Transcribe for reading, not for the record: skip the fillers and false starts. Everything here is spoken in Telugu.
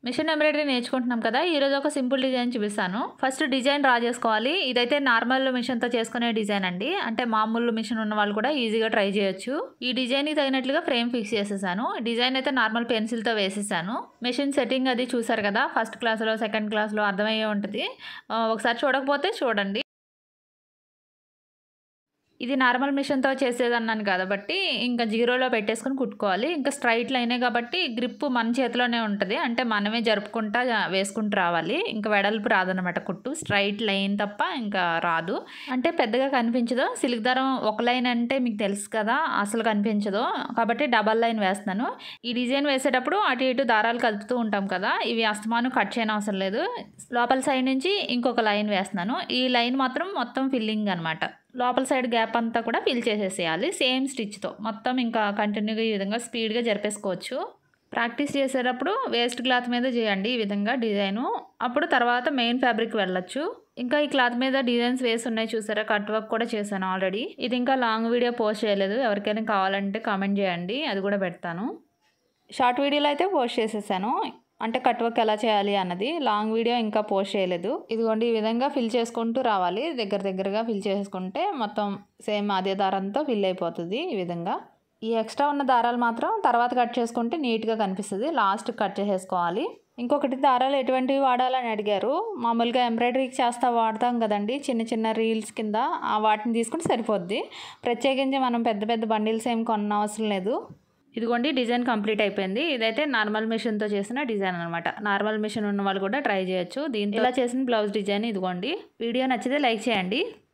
మిషన్ ఎంబ్రాయిడరీ నేర్చుకుంటున్నాం కదా, ఈరోజు ఒక సింపుల్ డిజైన్ చూపిస్తాను. ఫస్ట్ డిజైన్ డ్రా చేసుకోవాలి. ఇదైతే నార్మల్ మిషన్తో చేసుకునే డిజైన్ అండి. అంటే మామూలు మిషన్ ఉన్న వాళ్ళు కూడా ఈజీగా ట్రై చేయొచ్చు. ఈ డిజైన్కి తగినట్లుగా ఫ్రేమ్ ఫిక్స్ చేసేసాను. డిజైన్ అయితే నార్మల్ పెన్సిల్తో వేసేసాను. మిషన్ సెట్టింగ్ అది చూసారు కదా, ఫస్ట్ క్లాస్లో సెకండ్ క్లాస్లో అర్థమయ్యే ఉంటుంది. ఒకసారి చూడకపోతే చూడండి. ఇది నార్మల్ మిషన్తో చేసేదన్నాను కాబట్టి ఇంకా జీరోలో పెట్టేసుకొని కుట్టుకోవాలి. ఇంకా స్ట్రైట్ లైనే కాబట్టి గ్రిప్ మన చేతిలోనే ఉంటుంది. అంటే మనమే జరుపుకుంటా వేసుకుంటూ రావాలి. ఇంకా వెడల్పు రాదనమాట కుట్టు. స్ట్రైట్ లైన్ తప్ప ఇంకా రాదు. అంటే పెద్దగా కనిపించదు. సిల్క్ దారం ఒక లైన్ అంటే మీకు తెలుసు కదా, అసలు కనిపించదు. కాబట్టి డబల్ లైన్ వేస్తున్నాను. ఈ డిజైన్ వేసేటప్పుడు అటు ఇటు దారాలు కలుపుతూ ఉంటాం కదా, ఇవి అస్తమానం కట్ చేయని అవసరం లేదు. లోపల సైడ్ నుంచి ఇంకొక లైన్ వేస్తున్నాను. ఈ లైన్ మాత్రం మొత్తం ఫిల్లింగ్ అనమాట. లోపల సైడ్ గ్యాప్ అంతా కూడా ఫిల్ చేసేసేయాలి సేమ్ స్టిచ్తో. మొత్తం ఇంకా కంటిన్యూగా ఈ విధంగా స్పీడ్గా జరిపేసుకోవచ్చు. ప్రాక్టీస్ చేసేటప్పుడు వేస్ట్ క్లాత్ మీద చేయండి ఈ విధంగా డిజైను. అప్పుడు తర్వాత మెయిన్ ఫ్యాబ్రిక్ వెళ్ళొచ్చు. ఇంకా ఈ క్లాత్ మీద డిజైన్స్ వేసి ఉన్నాయి చూసారా, కట్ వర్క్ కూడా చేశాను ఆల్రెడీ. ఇది ఇంకా లాంగ్ వీడియో పోస్ట్ చేయలేదు. ఎవరికైనా కావాలంటే కామెంట్ చేయండి, అది కూడా పెడతాను. షార్ట్ వీడియోలో అయితే పోస్ట్ చేసేసాను, అంటే కట్ వర్క్ ఎలా చేయాలి అన్నది. లాంగ్ వీడియో ఇంకా పోస్ట్ చేయలేదు. ఇదిగోండి ఈ విధంగా ఫిల్ చేసుకుంటూ రావాలి. దగ్గరగా ఫిల్ చేసుకుంటే మొత్తం సేమ్ అదే దారంతో ఫిల్ అయిపోతుంది ఈ విధంగా. ఈ ఎక్స్ట్రా ఉన్న దారాలు మాత్రం తర్వాత కట్ చేసుకుంటే నీట్గా కనిపిస్తుంది. లాస్ట్ కట్ చేసేసుకోవాలి. ఇంకొకటి, దారాలు ఎటువంటివి వాడాలని అడిగారు. మామూలుగా ఎంబ్రాయిడరీకి వాడతాం కదండి, చిన్న చిన్న రీల్స్ కింద, వాటిని తీసుకుంటే సరిపోద్ది. ప్రత్యేకించి మనం పెద్ద పెద్ద బండిల్స్ ఏం కొన్న అవసరం లేదు. ఇదిగోండి డిజైన్ కంప్లీట్ అయిపోయింది. ఇదైతే నార్మల్ మిషన్తో చేసిన డిజైన్ అనమాట. నార్మల్ మిషన్ ఉన్న వాళ్ళు కూడా ట్రై చేయొచ్చు. దీంతో ఇలా చేసిన బ్లౌజ్ డిజైన్ ఇదిగోండి. వీడియో నచ్చితే లైక్ చేయండి.